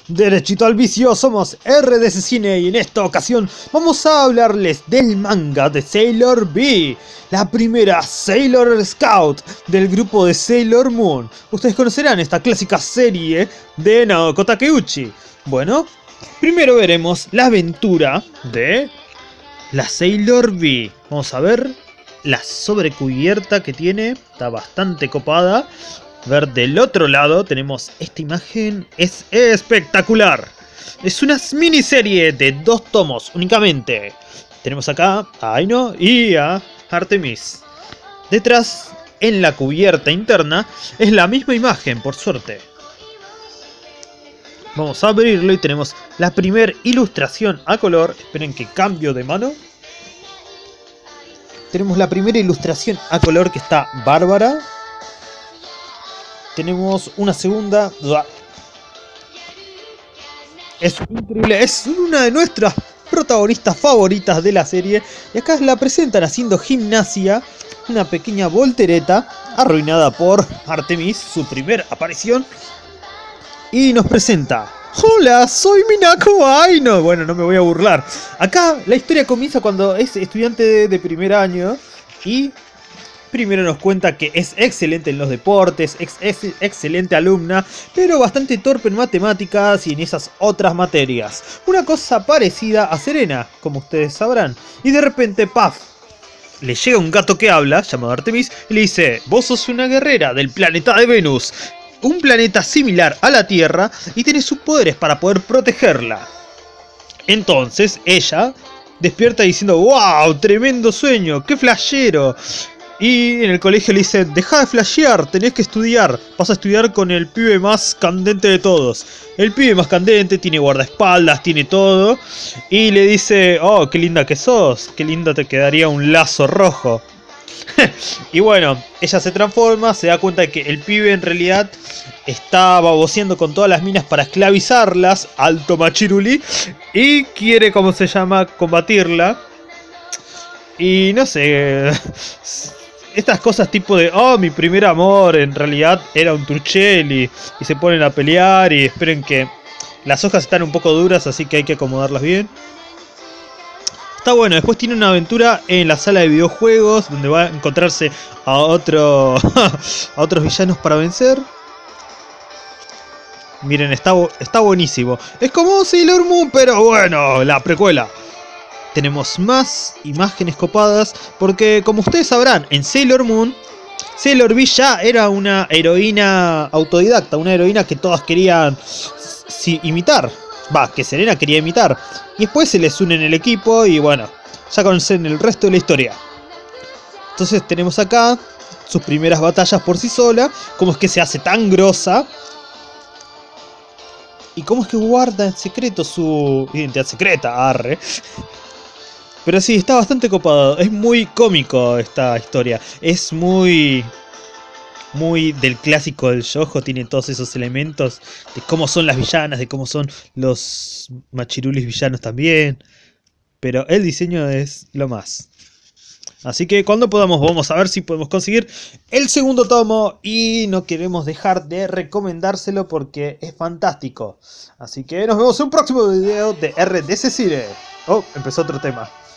Derechito al vicio, somos RDC Cine y en esta ocasión vamos a hablarles del manga de Sailor V, la primera Sailor Scout del grupo de Sailor Moon. Ustedes conocerán esta clásica serie de Naoko Takeuchi. Bueno, primero veremos la aventura de la Sailor V. Vamos a ver la sobrecubierta que tiene, está bastante copada. Ver del otro lado tenemos esta imagen, es espectacular. Es una miniserie de 2 tomos únicamente. Tenemos acá a Aino y a Artemis. Detrás, en la cubierta interna, es la misma imagen, por suerte. Vamos a abrirlo y tenemos la primera ilustración a color. Esperen que cambio de mano. Tenemos la primera ilustración a color que está bárbara. Tenemos una segunda. Es increíble, es una de nuestras protagonistas favoritas de la serie. Y acá la presentan haciendo gimnasia. Una pequeña voltereta arruinada por Artemis, su primera aparición. Y nos presenta: hola, soy Minako Aino. Bueno, no me voy a burlar. Acá la historia comienza cuando es estudiante de primer año. Y primero nos cuenta que es excelente en los deportes, excelente alumna, pero bastante torpe en matemáticas y en esas otras materias. Una cosa parecida a Serena, como ustedes sabrán. Y de repente, ¡paf!, le llega un gato que habla, llamado Artemis, y le dice: vos sos una guerrera del planeta de Venus, un planeta similar a la Tierra, y tenés sus poderes para poder protegerla. Entonces ella despierta diciendo: ¡wow! ¡Tremendo sueño! ¡Qué flashero! Y en el colegio le dicen: deja de flashear, tenés que estudiar. Vas a estudiar con el pibe más candente de todos. El pibe más candente, tiene guardaespaldas, tiene todo. Y le dice: oh, qué linda que sos, qué lindo te quedaría un lazo rojo. Y bueno, ella se transforma, se da cuenta de que el pibe en realidad está baboseando con todas las minas para esclavizarlas, alto machiruli, y quiere, ¿cómo se llama?, combatirla. Y no sé, estas cosas tipo de: oh, mi primer amor en realidad era un Truchelli, y se ponen a pelear. Y esperen que las hojas están un poco duras, así que hay que acomodarlas bien. Está bueno. Después tiene una aventura en la sala de videojuegos, donde va a encontrarse a otros villanos para vencer. Miren, está buenísimo. Es como Sailor Moon, pero bueno, la precuela. Tenemos más imágenes copadas, porque como ustedes sabrán, en Sailor Moon, Sailor V ya era una heroína autodidacta, una heroína que todas querían imitar. Va, que Serena quería imitar. Y después se les une en el equipo y bueno, ya conocen el resto de la historia. Entonces tenemos acá sus primeras batallas por sí sola, cómo es que se hace tan grosa. Y cómo es que guarda en secreto su identidad secreta, arre. Pero sí, está bastante copado. Es muy cómico esta historia. Es muy del clásico del shoujo. Tiene todos esos elementos de cómo son las villanas, de cómo son los machirulis villanos también. Pero el diseño es lo más. Así que cuando podamos vamos a ver si podemos conseguir el segundo tomo. Y no queremos dejar de recomendárselo porque es fantástico. Así que nos vemos en un próximo video de RDC Cine. Oh, empezó otro tema.